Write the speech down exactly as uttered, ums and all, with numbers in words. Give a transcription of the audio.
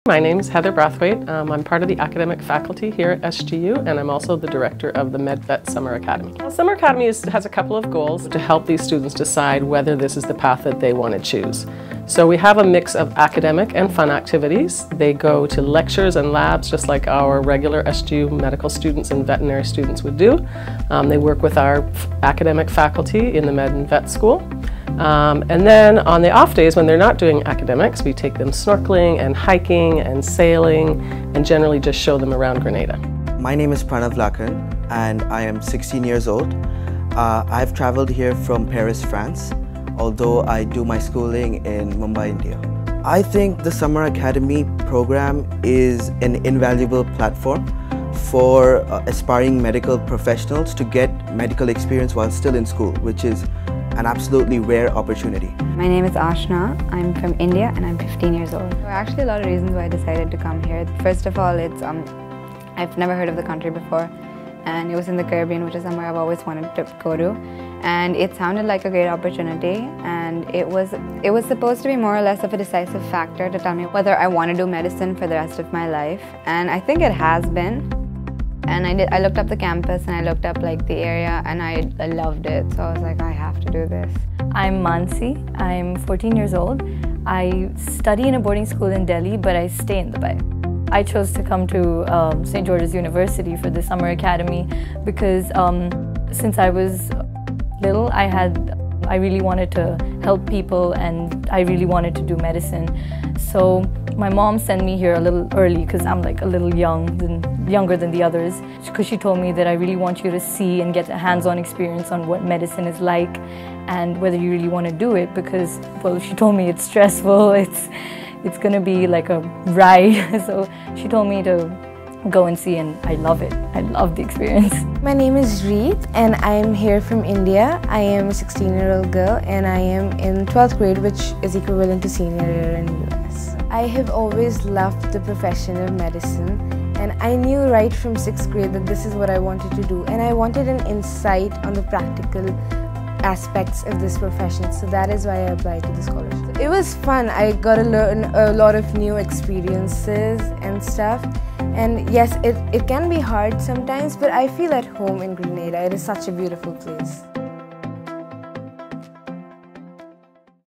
My name is Heather Brathwaite. Um, I'm part of the academic faculty here at S G U, and I'm also the director of the MedVet Summer Academy. Well, Summer Academy is, has a couple of goals to help these students decide whether this is the path that they want to choose. So we have a mix of academic and fun activities. They go to lectures and labs just like our regular S G U medical students and veterinary students would do. Um, they work with our academic faculty in the med and vet school. Um, and then on the off days when they're not doing academics, we take them snorkeling and hiking and sailing and generally just show them around Grenada. My name is Pranav Lakan and I am sixteen years old. Uh, I've traveled here from Paris, France, although I do my schooling in Mumbai, India. I think the Summer Academy program is an invaluable platform for uh, aspiring medical professionals to get medical experience while still in school, which is an absolutely rare opportunity. My name is Ashna. I'm from India and I'm fifteen years old. There are actually a lot of reasons why I decided to come here. First of all, it's um, I've never heard of the country before, and it was in the Caribbean, which is somewhere I've always wanted to go to. And it sounded like a great opportunity, and it was it was supposed to be more or less of a decisive factor to tell me whether I want to do medicine for the rest of my life, and I think it has been. And I did. I looked up the campus and I looked up like the area, and I, I loved it. So I was like, I have to do this. I'm Mansi. I'm fourteen years old. I study in a boarding school in Delhi, but I stay in Dubai. I chose to come to um, Saint George's University for the Summer Academy because um, since I was little, I had I really wanted to help people and I really wanted to do medicine. So my mom sent me here a little early because I'm like a little young, than, younger than the others, because she told me that I really want you to see and get a hands-on experience on what medicine is like and whether you really want to do it, because, well, she told me it's stressful, it's, it's going to be like a ride. So she told me to go and see, and I love it. I love the experience. My name is Ruth and I am here from India. I am a sixteen year old girl and I am in twelfth grade, which is equivalent to senior year in U S. I have always loved the profession of medicine, and I knew right from sixth grade that this is what I wanted to do, and I wanted an insight on the practical aspects of this profession, so that is why I applied to the scholarship. It was fun. I got to learn a lot of new experiences and stuff, and yes, it, it can be hard sometimes, but I feel at home in Grenada. It is such a beautiful place.